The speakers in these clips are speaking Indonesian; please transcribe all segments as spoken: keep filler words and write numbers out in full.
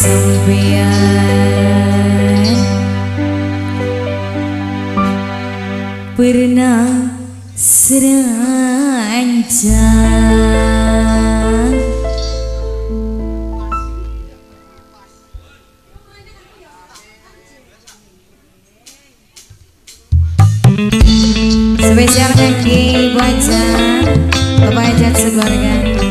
sampean pernah serancang spesial kaki Ibu Aja, Bapak Aja sekeluarga.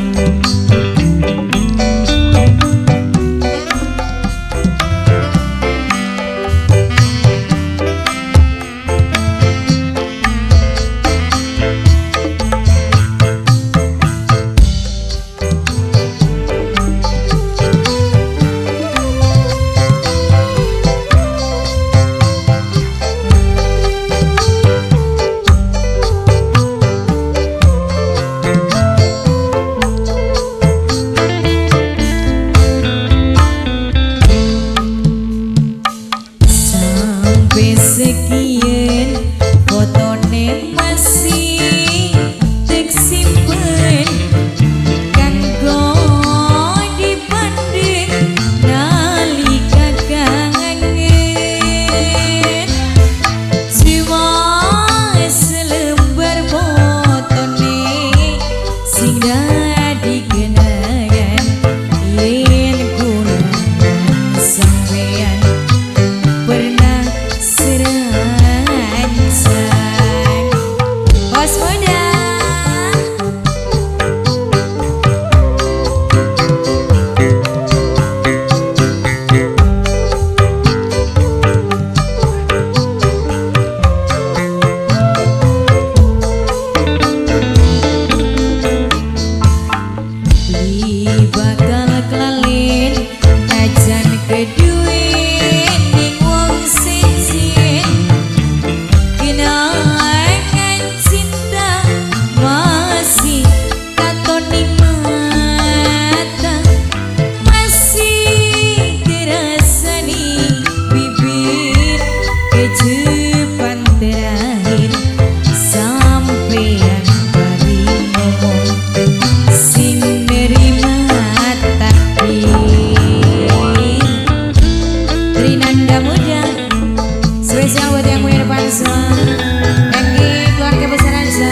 Sekian fotone masih tersimpan kanggo dipandang nalika kangen jiwa selembar fotone sing dadi kenangan yen kurang sampean pernah Bos muda li bakal kelalin ajan kedua ning wong siji kenangan cinta masih katon di mata masih terasa di bibir kejepan terakhir sampean bari ngomong sing nerima takdir Trinanda Muda spesial buat yang punya depan semua Eki keluarga besar aja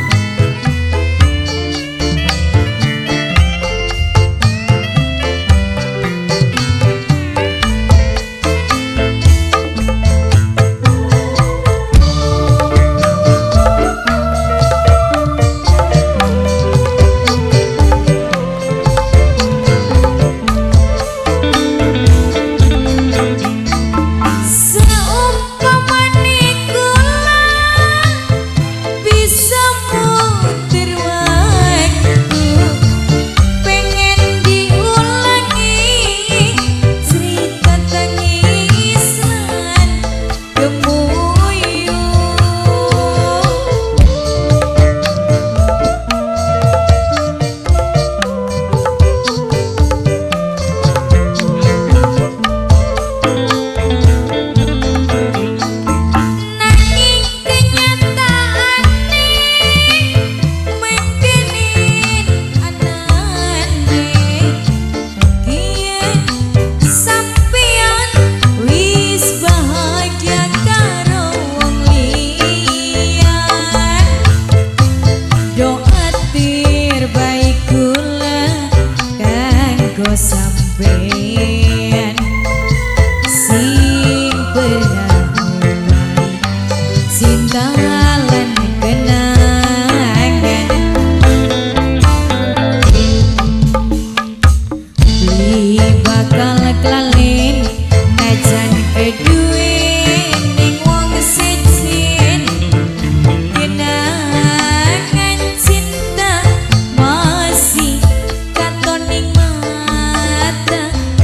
sampean sing pernah mulai cinta lan kenangan li bakal kelalin ajan kedua ning wong siji kenangan cinta masih katon ning mata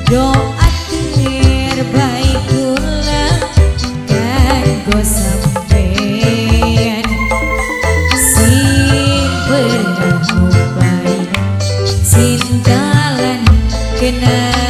doa terbaik kula kanggo sampean sing pernah ngupai cinta lan kenal